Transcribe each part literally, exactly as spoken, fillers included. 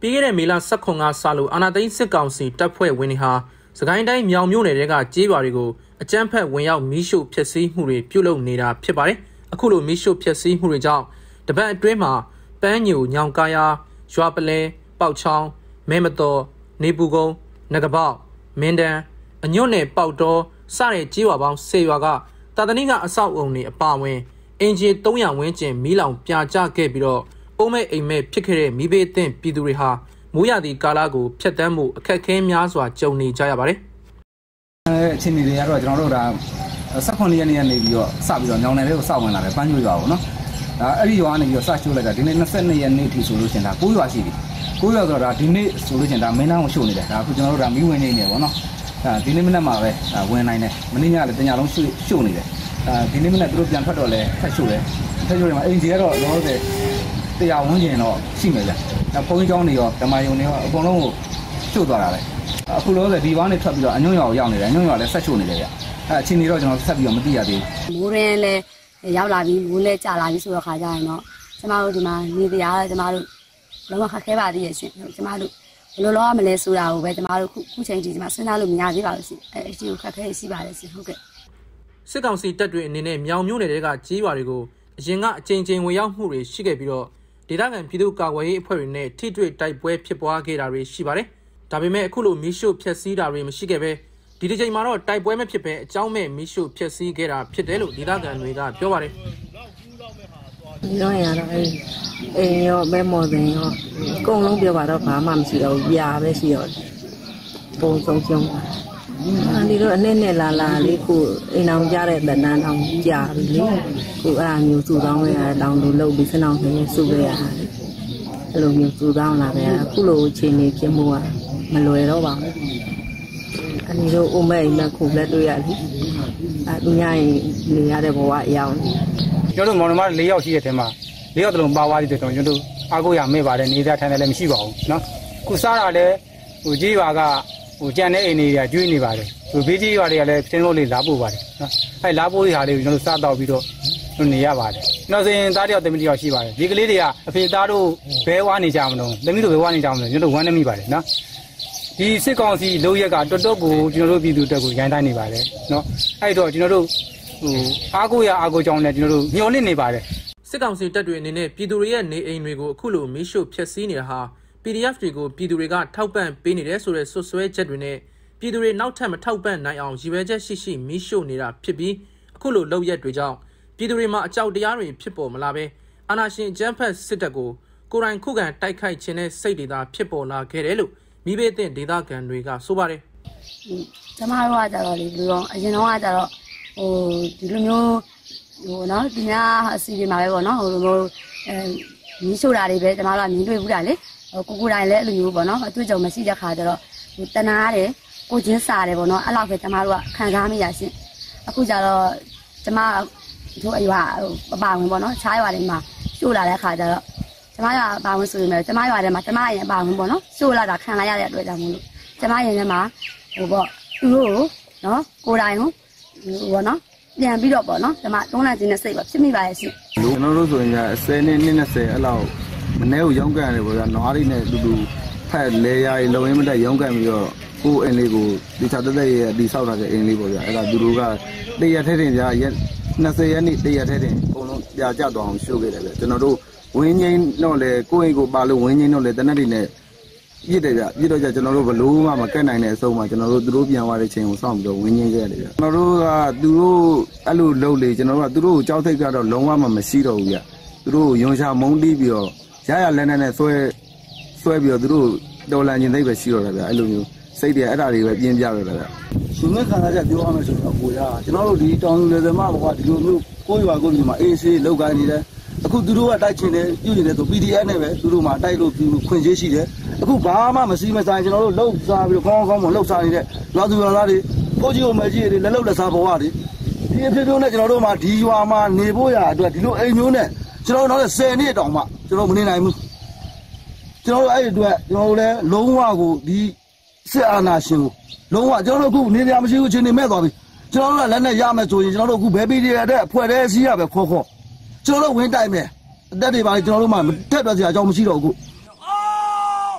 ပြီးခဲ့တဲ့မေလ၁၇ကစလို့အာဏာသိမ်းစစ်ကောင်စီတပ်ဖွဲ့ဝင်တွေဟာစကိုင်းတိုင်းမြောင်မြို့နယ်တွေကကြေးရွာတွေကိုအကြမ်းဖက်ဝင်ရောက်မီးရှို့ဖျက်ဆီးမှုတွေပြုလုပ်နေတာဖြစ်ပါတယ်။အခုလိုမီးရှို့ဖျက်ဆီးမှုတွေကြောင့်တပတ်အတွင်းမှာပန်းညိုညောင်ကားယာရွာပလဲပေါက်ချောင်းမဲမတော်နေပူကုန်းနဂပေါက်မင်းတန်းအညွန့်နယ်ပေါက်တော်စတဲ့ကြေးရွာပေါင်း၁၀ရွာကတာတနည်းကအဆောက်အုံတွေအပါအဝင်အင်ဂျီ၃၀၀ဝန်းကျင်မီးလောင်ပြာကျခဲ့ပြီးတော့အုံးမဲ့အိမ်မဲ့ဖြစ်ခဲ့တဲ့မိဘအသင့်ပြည်သူတွေဟာမိုးရသည့်ကာလကိုဖျက်ဆီးမှုအခက်အခဲများစွာကြုံနေကြရပါတယ်။အဲအချင်းတွေကတော့ကျွန်တော်တို့ဒါ၁၇ရက်နေ့ကနေပြီးတော့စပြီးတော့ညောင်နယ်လေးကိုစောက်ဝင်လာတယ်ပန်းညိုရွာကိုနော်။ဒါအဲ့ဒီရွာကနေပြီးတော့စချိုးလိုက်တာဒီနေ့၂၂ရက်နေ့ထိဆိုလို့ရှိရင်ဒါ၉ရွာရှိပြီ။၉ရွာဆိုတော့ဒါဒီနေ့ဆိုလို့ရှိရင်ဒါမင်းနှောင်းကိုရှို့နေတယ်။ဒါအခုကျွန်တော်တို့ဒါမီးဝင်နေနေပေါ့နော်။ဒါဒီနေ့မနက်မှာပဲဝင်နိုင်တယ်။မနေ့ညလည်းတညလုံးရှို့ရှို့နေတယ်။ဒါဒီနေ့မနက်သူတို့ပြန်ထွက်တော့လဲဖက်ရှို့တယ်။ဖက်ရှို့တယ်မှာအင်ဂျီကတော့လောလောဆယ်တရားဝန်းကျင်တော့ရှိမယ်ဗျ။ဒါဖုန်းကြီးကျောင်းတွေရောဓမ္မယုံတွေရောအကုန်လုံးကိုရှို့သွားတာပဲ။အခုလောဆယ်ဒီဘောင်းနေထွက်ပြီးတော့အညွန့်ရွာကိုရောက်နေတယ်။အညွန့်ရွာလည်းဆက်ရှို့နေတယ်ဗျ။အဲအချင်းတွေတော့ကျွန်တော်ဆက်ပြီးတော့မသိရသေးဘူး။မိုးရင်းလည်းရောက်လာပြီးမိုးလည်းကြာလာပြီးဆိုတော့ခါကြရင်တော့ကျမတို့ဒီမှာနေတရားကျမတို့လုံးဝခက်ခဲပါသေးရဲ့ရှင်။ကျမတို့ဘယ်လိုလုပ်ရမလဲဆိုတာကိုပဲကျမတို့ခုခုချိန်ကြီးကျမစဉ်းစားလို့မရသေးပါဘူးရှင်။အဲအရှိကိုခက်ခဲရှိပါတယ်ရှင်ဟုတ်ကဲ့။စစ်ကောင်စီတပ်တွေအနေနဲ့မြောင်မြို့နယ်တွေကကြေးရွာတွေကိုအရင်ကအကြိမ်ကြိမ်ဝင်ရောက်မှုတွေရှိခဲ့ပြီးတော့ဒေသခံပြည်သူ့ကာကွယ်ရေးအဖွဲ့တွေနဲ့ထိတွေ့တိုက်ပွဲဖြစ်ပွားခဲ့တာတွေရှိပါတယ်။ဒါပေမဲ့အခုလိုမီးရှို့ဖျက်ဆီးတာတွေမရှိခဲ့ပဲဒီဒီချိန်မှာတော့တိုက်ပွဲမဖြစ်ပဲအကြောင်းမဲ့မီးရှို့ဖျက်ဆီးခဲ့တာဖြစ်တယ်လို့ဒေသခံတွေကပြောပါတယ်။ဒီတော့ရတော့အဲ့အိမ်ရောမဲမော်တင်ရောအကုန်လုံးပြောပါတော့ဘာမှမရှိတော့ဘူး။ပြာပဲရှိတော့ပုံဆုံးကျုံးအဲဒီတော့အနေနဲ့လာလာလေးကိုအိမ်အောင်ကြတဲ့တဏ္ဍာတောင်ကြာပြီလေကိုအဲ့အမျိုးစုတောင်းရတောင်လို့လှုပ်ပြီးစနှောင်းနေစုခဲ့ရတယ်အဲ့လိုမျိုးစုတောင်းလာတယ်အခုလိုအချိန်နေဖြစ်မှုကမလွယ်တော့ပါဘူးအဲဒီတော့အမေအိမ်မခုလက်တွေ့ရလိအဲသူညာရင်နေရတဲ့ဘဝအရောက်ကျွန်တော်တို့မောင်နှမ၄ယောက်ရှိတဲ့ထဲမှာ၄ယောက်တလုံးပါသွားပြီးတော့ကျွန်တော်တို့အားကိုးရမေ့ပါတယ်နေသားထိုင်တယ်လည်းမရှိပါဘူးเนาะခုစားတာလည်းဟိုကြီးရွာကဟိုကြံတဲ့အိမ်တွေကကျွေးနေပါတယ်ဟိုဘေးကြီးရွာတွေကလည်းတင်းလို့လေးလာပို့ပါတယ်နော်အဲလာပို့ရဟာလေးကိုကျွန်တော်စားတော့ပြီးတော့နေရပါတယ်နောက်ဆိုရင်သားတယောက်သမီးတယောက်ရှိပါတယ်ဒီကလေးတွေကအဖေသားတို့ဘဲဝါနေကြမလို့သမီးတို့ဘဲဝါနေကြမလို့ကျွန်တော်ဝမ်းနေမိပါတယ်နော်ဒီစစ်ကောင်စီလုံးရက်ကတော်တော်ကိုကျွန်တော်တို့ပြည်သူတက်ကိုရိုင်းတိုင်းနေပါတယ်နော်အဲ့တော့ကျွန်တော်တို့ဟိုအားကိုးရအားကိုးကြောင်းနဲ့ကျွန်တော်တို့ညှော်လင့်နေပါတယ်စစ်ကောင်စီတပ်တွေအနေနဲ့ပြည်သူတွေရဲ့နေအိမ်တွေကိုအခုလိုမီးရှို့ဖျက်ဆီးနေတာဟာ ပီ ဒီ အက်ဖ် တွေကိုပြည်သူတွေကထောက်ပံ့ပေးနေတယ်ဆိုတဲ့ဆွဆွဲချက်တွေနဲ့ပြည်သူတွေနောက်ထပ်မထောက်ပံ့နိုင်အောင်ရည်ရွယ်ချက်ရှိရှိမီးရှို့နေတာဖြစ်ပြီးအခုလိုလုပ်ရက်တွေကြောင့်ပြည်သူတွေမှာအကြောက်တရားတွေဖြစ်ပေါ်မလာပဲအာဏာရှင်အကြမ်းဖက်စစ်တပ်ကိုကိုယ်တိုင်ခုခံတိုက်ခိုက်ခြင်းနဲ့စိတ်တွေသာဖြစ်ပေါ်လာခဲ့တယ်လို့မိဘအသင့်ဒေသခံတွေကဆိုပါတယ်ကျမတို့ကကြတော့လေဘယ်လိုတော့အရင်တော့ကကြတော့ဟိုဒီလိုမျိုးဟိုနော်ဒီများအစီအစဉ်မှာပဲပေါ့နော်ဟိုလိုမျိုးအဲမီးရှို့တာတွေပဲကျမတို့ကမြင်တွေ့ဘူးတာလေကိုကိုတိုင်းလည်းအဲ့လိုမျိုးပေါ့နော်အတွေ့အကြုံမရှိတဲ့ခါကျတော့ဟိုတနာရတယ်ကိုချင်းစားတယ်ပေါ့နော်အဲ့လောက်ပဲကျမတို့ကခံစားမိရရှင်အခုကျတော့ကျမတို့အရွာအပါဝင်ပေါ့နော်ခြားရွာတွေမှာရှို့လာတဲ့ခါကျတော့ကျမရွာအပါဝင်ဆိုရင်လည်းကျမရွာထဲမှာကျမရင်အပါဝင်ပေါ့နော်ရှို့လာတာခံလိုက်ရတဲ့အတွက်ကြောင့်မို့လို့ကျမရင်ထဲမှာဟိုပေါ့သူတို့နော်ကိုတိုင်းဟိုဟိုနော်ပြန်ပြီးတော့ပေါ့နော်ကျမတွန်းလှန်ခြင်းနဲ့စိတ်ပါဖြစ်မိပါရဲ့ရှင်ကျွန်တော်တို့ဆိုရင်ဆယ်နှစ်နှစ်၂၀အဲ့လောက်မနေ့ကရောင်းကန်တယ်ပေါ့ဗျာနွားလေးနဲ့တူတူဖက်လေယာရီလုံရင်းမတက်ရောင်းကန်ပြီးတော့ကိုယ်အိမ်လေးကိုဒီချတက်တဲ့ရဲ့ဒီဆောက်ထားတဲ့အိမ်လေးပေါ့ဗျာအဲ့ဒါသူတို့ကတရထဲတင်ပြရက်၂၀ရက်နေ့တရထဲတင်အကုန်လုံးပြကြသွားအောင်ရှို့ခဲ့တယ်ဗျကျွန်တော်တို့ဝင်းငိမ့်တော့လေကိုယ့်အိမ်ကိုပါလို့ဝင်းငိမ့်တော့လေတနက်တွေနဲ့ပြစ်တယ်ဗျပြစ်တော့ကြကျွန်တော်တို့ဘလို့မှမကက်နိုင်တဲ့အဆုံးမှာကျွန်တော်တို့သူတို့ပြန်သွားတဲ့ချိန်ကိုစောင့်ပြီးတော့ဝင်းငိမ့်ခဲ့တယ်ဗျကျွန်တော်တို့ကသူတို့အဲ့လိုလုပ်လေကျွန်တော်တို့ကသူတို့ကိုကြောက်ထိတ်ကတော့လုံးဝမှမရှိတော့ဘူးဗျသူတို့ကိုယုံချမုန်းတီးပြီးတော့ရရလက်နဲ့နဲ့ဆွဲဆွဲပြီးတော့သူတို့တော်လန်ကျင်သိပ်ပဲရှိတော့တယ်ဗျအဲ့လိုမျိုးစိတ်တွေအဲ့ဒါတွေပဲပြင်းပြရတယ်ဗျရှင်မဲ့ခံစားချက်ပြောရမယ်ဆိုတော့ကိုရကျွန်တော်တို့ဒီတောင်လူလေသမားဘွားဒီလိုမျိုးကိုရွာကိုဒီမှာအေးဆေးလောက်ကိုင်းနေတယ်အခုသူတို့ကတိုက်ချင်တယ်ပြုနေတယ်ဆို ပီ ဒီ အက်ဖ် နဲ့ပဲသူတို့မှာတိုက်လို့သူခွင့်ရေးရှိတယ်အခုဘာမှမစီးမဆိုင်ကျွန်တော်တို့လှုပ်စားပြီးတော့ခေါင်းခေါင်းမလှုပ်စားနေတဲ့ရွာသူရွာသားတွေကိုကြီးကိုမကြီးတွေလက်လှုပ်လက်စားဘွားတွေဒီအဖြစ်မျိုးနဲ့ကျွန်တော်တို့မှာဒီရွာမှာနေဖို့ရအတွက်ဒီလိုအိမ်မျိုးနဲ့ကျွန်တော်တို့နောက်ဆယ်နှစ်တောင်မှကျွန်တော်မနေနိုင်ဘူးကျွန်တော်တို့အဲ့ဒီအတွက်ကျွန်တော်တို့လည်းလုံးဝကိုဒီစစ်အာဏာရှင်ကိုလုံးဝကျွန်တော်တို့အခုနေရမရှိဘူးချင်းနေမဲ့သွားပြီကျွန်တော်တို့ကလက်နဲ့ရမယ်ဆိုရင်ကျွန်တော်တို့အခုဘယ် ပီ ဒီ အက်ဖ် တဲ့အဖွဲ့တဲ့စီးရပဲခေါ်ခေါ်ကျွန်တော်တို့ဝင်တိုက်မယ်အတက်တွေပါကျွန်တော်တို့မှတက်ပြစရာအကြောင်းမရှိတော့ဘူး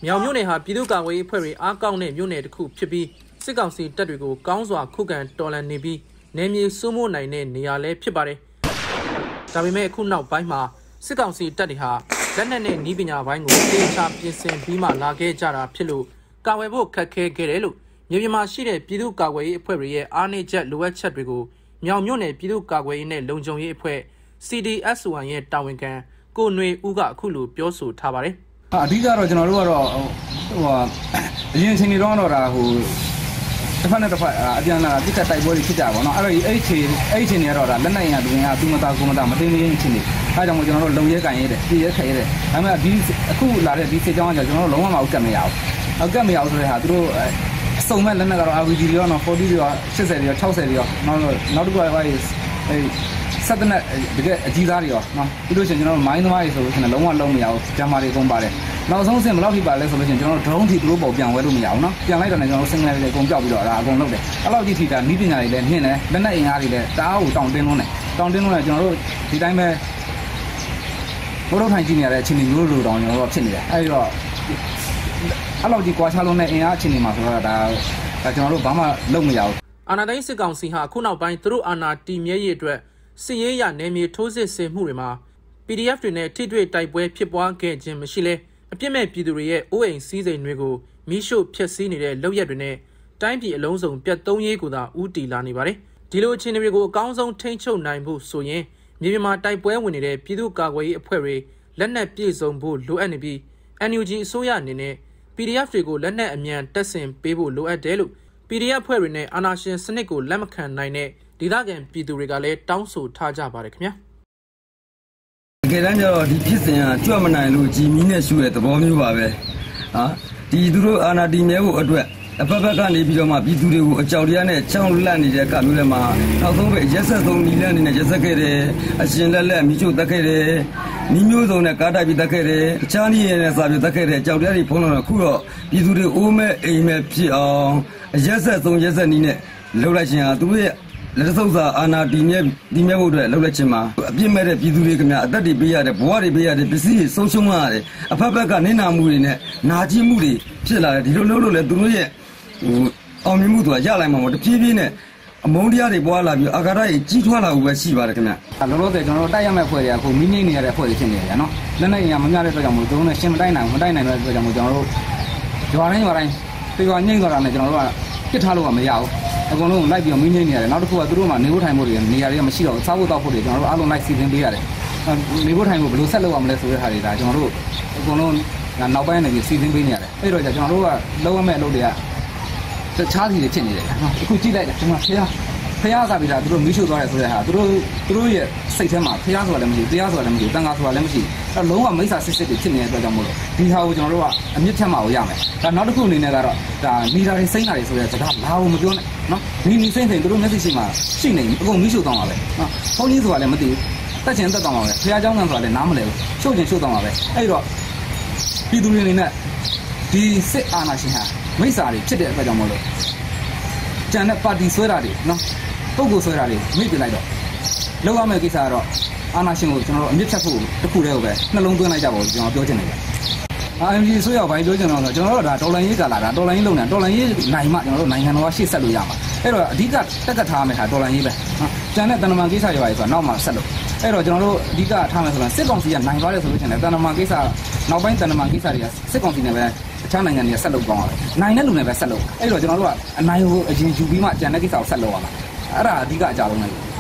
မြောင်မြို့နယ်ဟာပြည်သူ့ကာကွယ်ရေးအဖွဲ့တွေအားကောင်းတဲ့မြို့နယ်တစ်ခုဖြစ်ပြီးစစ်ကောင်စီတပ်တွေကိုကောင်းစွာခုခံတော်လှန်နေပြီးနယ်မြေစိုးမိုးနိုင်တဲ့နေရာလည်းဖြစ်ပါတယ်။ဒါပေမဲ့အခုနောက်ပိုင်းမှာစစ်ကောင်စီတပ်တွေဟာလက်နက်နဲ့နီးပညာပိုင်းကိုတေချာပြင်ဆင်ပြီးမှလာခဲ့ကြတာဖြစ်လို့ကာဝယ်ဖို့ခက်ခဲခဲ့တယ်လို့မြေပြင်မှာရှိတဲ့ပြည်သူ့ကာကွယ်ရေးအဖွဲ့တွေရဲ့အားနည်းချက်လိုအပ်ချက်တွေကိုမြောင်မြို့နယ်ပြည်သူ့ကာကွယ်ရေးနဲ့လုံခြုံရေးအဖွဲ့ C D S one ရဲ့တာဝန်ခံကိုຫນွေဦးကအခုလိုပြောဆိုထားပါတယ်။အဓိကတော့ကျွန်တော်တို့ကတော့ဟိုအရင်ချိန်တွေတော့တော့ဒါဟိုတစ်ဖက်နဲ့တစ်ဖက်အပြန်လာတစ်ခါတိုက်ပွဲတွေဖြစ်ကြပါတော့။အဲ့တော့အဲ့ချိန်အဲ့ချိန်တွေကတော့ဒါလက်နက်ရံလူငယ်ကသူမသားကိုမသားမသိနေရင်ချင်းနေ။အဲကြောင့်မို့ကျွန်တော်တို့လုံရဲကန်ရဲတယ်ပြည်ရဲခဲရဲတယ်။ဒါပေမဲ့ဒီအခုလာတဲ့ဒီစစ်ကြောင်းကကျွန်တော်တို့လုံးဝမအောင်ကတ်မရဘူး။အကတ်မရဘူးဆိုတဲ့ဟာသူတို့အစုံမဲ့လက်နက်ကတော့ R P G တွေရောနော်fortyတွေရောeightyတွေရောsixtyတွေရောနောက်နောက်တစ်ခုကဟိုအဲစက်တနက်တကယ်အကြီးသားတွေရောနော်ပြီးလို့ရှိရင်ကျွန်တော်တို့မိုင်းသမားတွေဆိုလို့ရှိရင်လုံးဝလုံးမရဘူးကျမ်းမာတွေအကုန်ပါတယ်နောက်ဆုံးစင်ဘယ်လောက်ထိပါလဲဆိုလို့ရှိရင်ကျွန်တော်တို့ drone ထိသူတို့ပေါ်ပြန်ဝဲလို့မရဘူးနော်ပြန်လိုက်တော့လည်းကျွန်တော်တို့ signal တွေအကုန်ပြောက်ပြီးတော့ဒါအကုန်လုပ်တယ်အဲ့လောက်ကြီးထိတာနီးပညာတွေလည်းနှင်းတယ်လက်နက်အင်အားတွေလည်းတအားကိုတောင်းတင်းလုံးတယ်တောင်းတင်းလုံးတယ်ကျွန်တော်တို့ဒီတိုင်းပဲဘိုးတို့ထိုင်ကြည့်နေရတဲ့အချိန်တွေမျိုးလိုတောင်းကျွန်တော်တို့ဖြစ်နေတယ်အဲ့တော့အဲ့လောက်ကြီးကွာခြားလုံးတဲ့အင်အားအချိန်တွေမှာဆိုတော့ဒါဒါကျွန်တော်တို့ဘာမှလုပ်မရဘူးအာဏာသိမ်းစစ်ကောင်စီဟာခုနောက်ပိုင်းသူတို့အာဏာတည်မြဲရေးအတွက်စစ်ရေးရနယ်မြေထိုးစစ်ဆင်မှုတွေမှာ P D F တွေနဲ့ထိတွေ့တိုက်ပွဲဖြစ်ပွားခဲ့ခြင်းမရှိလဲအပြစ်မဲ့ပြည်သူတွေရဲ့အိုးအိမ်စည်းစိမ်တွေကိုမိရှို့ဖျက်ဆီးနေတဲ့လုပ်ရက်တွေနဲ့တိုင်းပြည်အလုံးစုံပြတ်သုံးရေးကိုသာဦးတည်လာနေပါတယ်ဒီလိုအခြေအနေတွေကိုအကောင်းဆုံးထိန်းချုပ်နိုင်ဖို့ဆိုရင်မြေပြင်မှာတိုက်ပွဲဝင်နေတဲ့ပြည်သူ့ကာကွယ်ရေးအဖွဲ့တွေလက်နက်ပြည့်စုံဖို့လိုအပ်နေပြီး N U G အစိုးရအနေနဲ့ P D F တွေကိုလက်နက်အမြန်တက်ဆင်ပေးဖို့လိုအပ်တယ်လို့ P D F ဖွဲ့တွေနဲ့အာဏာရှင်စနစ်ကိုလက်မခံနိုင်တဲ့ဒေသခံပြည်သူတွေကလည်းတောင်းဆိုထားကြပါတယ်ခင်ဗျာတကယ်တမ်းကျတော့ဒီဖြစ်စဉ်ကကြွမနိုင်လို့ကြည်မီးနဲ့ရှူတဲ့သဘောမျိုးပါပဲဟာဒီသူတို့အာဏာတည်မြဲဖို့အတွက်အဖက်ဖက်ကနေပြီးတော့မှပြည်သူတွေကိုအကြောက်တရားနဲ့ချောင်းလန့်နေတဲ့ကမျိုးတွေမှာနောက်ဆုံးပဲရက်ဆက်ဆုံးနီလန့်နေတဲ့ရက်ဆက်ခဲ့တယ်အရှင်လက်လက်မိချို့တက်ခဲ့တယ်နီးမျိုးစုံနဲ့ကားတိုက်ပြီးတက်ခဲ့တယ်တခြားနည်းရတဲ့စာပြတက်ခဲ့တယ်ကြောက်တရားတွေဖုံးတော့ခုတော့ပြည်သူတွေအိုးမဲ့အိမ်မဲ့ဖြစ်အောင်ရက်ဆက်ဆုံးရက်ဆက်နီးနဲ့လှုပ်လိုက်ခြင်းဟာသူတို့ရဲ့လက်စုပ်စာအာဏာတည်မြဲတည်မြဲဖို့အတွက်လှုပ်လက်ခြင်းမှာအပြစ်မဲ့တဲ့ပြည်သူတွေခင်ဗျအသက်တွေပေးရတယ်ဘဝတွေပေးရတယ်ပစ္စည်းတွေဆုံးရှုံးရတယ်အဖက်ဖက်ကနစ်နာမှုတွေနဲ့နာကျင်မှုတွေဖြစ်လာတယ်ဒီလိုလှုပ်လို့လဲသူတို့ရဲ့ဟိုအောင်မြင်မှုတွေကရလိုက်မှာမဟုတ်တဖြည်းဖြည်းနဲ့အမုန်းတရားတွေပွားလာပြီးအာဃာတတွေကြီးထွားလာဖို့ပဲရှိပါတယ်ခင်ဗျလောလောဆယ်ကျွန်တော်တို့တိုက်ရမယ့်ဖွဲ့တွေကအခုမိငိမ့်နေရတဲ့ဖွဲ့တွေဖြစ်နေတယ်နော်လက်နဲ့အင်အားမများတဲ့အတွက်ကြောင့်မို့သူတို့နဲ့ရှင်းမတိုက်နိုင်ဘူးမတိုက်နိုင်တဲ့အတွက်ကြောင့်မို့ကျွန်တော်တို့ရွာတိုင်းရွာတိုင်းပြေရွာညှိမ့်သွားတာနဲ့ကျွန်တော်တို့ကပြစ်ထားလို့ကမရဘူးအကုန်လုံးလိုက်ပြီးမိငိမ့်နေရတယ်နောက်တစ်ခုကသူတို့မှနေဖို့ထိုင်ဖို့တွေနေရာတွေကမရှိတော့ဘူးစားဖို့တောက်ဖို့တွေကျွန်တော်တို့အားလုံးလိုက်စီစဉ်ပေးရတယ်နေဖို့ထိုင်ဖို့ဘယ်လိုဆက်လုပ်ရမလဲဆိုတဲ့ဟာတွေဒါကျွန်တော်တို့အကုန်လုံးနောက်ပိုင်းနေပြီးစီစဉ်ပေးနေရတယ်အဲ့တော့ကျွန်တော်တို့ကလုံးဝမဲ့အလုပ်တွေကတခြားစီတွေဖြစ်နေတယ်အခုကြည့်လိုက်တယ်ဒီမှာဖះဖះစားပြီးတာသူတို့မီးရှို့သွားတယ်ဆိုတဲ့ဟာသူတို့သူတို့ရဲ့စိတ်ထဲမှာဖះဆိုတာလည်းမရှိတရားဆိုတာလည်းမရှိတန်ခါဆိုတာလည်းမရှိအဲလုံးဝမိစ္ဆာစစ်စစ်တွေဖြစ်နေတဲ့အတွက်ကြောင့်မို့လို့ဒီဟာကိုကျွန်တော်တို့ကအမြင့်ဖြတ်မှာကိုရမယ်ဒါနောက်တစ်ခုအနေနဲ့ကတော့ဒါမီတာတွေစိမ့်တာတွေဆိုတဲ့စကားဘာလို့မပြောနဲ့နော်မီမီစိမ့်စိမ့်သူတို့မျက်စိရှိမှာရှိနေအကုန်မီးရှို့သွားမှာပဲနော်ဘုန်းကြီးဆိုတာလည်းမသိဘူးတက်ချင်တက်သွားမှာပဲဖះเจ้าငံဆိုတာလည်းနားမလဲဘူးရှို့ချင်ရှို့သွားမှာပဲအဲ့တော့ပြည်သူတွေအနေနဲ့ဒီစစ်အာဏာရှင်ဟာမိစ္ဆာတွေဖြစ်တဲ့အတွက်ကြောင့်မို့လို့ကျန်တဲ့ပါတီဆွဲတာတွေနော်ပုဂ္ဂိုလ်ဆွဲတာတွေမိပြလိုက်တော့လောက်ရမယ့်ကိစ္စကတော့အာဏာရှင်ကိုကျွန်တော်တို့အမြင့်ဖြတ်ဖို့တခုတည်းကိုပဲနှလုံးသွင်းလိုက်ကြပါဦးကျွန်တော်ပြောချင်တယ်ဗျ။ R M G ဆွဲရောက်ပိုင်းပြောချင်တော့ကျွန်တော်တို့ကဒါဒေါ်လာရေးကလာတာဒေါ်လာရေးလုံနေဒေါ်လာရေးနိုင်မှကျွန်တော်တို့နိုင်ငံတော်ကရှေ့ဆက်လို့ရမှာအဲ့တော့အဓိကတက်ကထားမယ်ဟာဒေါ်လာရေးပဲနော်ကျန်တဲ့တဏ္ဍမာကိစ္စတွေပါဆိုတာနောက်မှဆက်လို့အဲ့တော့ကျွန်တော်တို့အဓိကထားမယ်ဆိုတော့စစ်ကောင်စီကနိုင်သွားတယ်ဆိုလို့ရှိရင်တဏ္ဍမာကိစ္စနောက်ပိုင်းတဏ္ဍမာကိစ္စတွေကစစ်ကောင်စီနဲ့ပဲအခြားနိုင်ငံတွေကဆက်လုပ်ကောင်းရတယ်နိုင်တဲ့လူနဲ့ပဲဆက်လုပ်အဲ့တော့ကျွန်တော်တို့ကအနိုင်ကိုအရင်ယူပြီးမှကျန်တဲ့ကိစ္စကိုဆက်လုပ်ရမှာအဲ့ဒါအဓိကအကြလုံးပဲ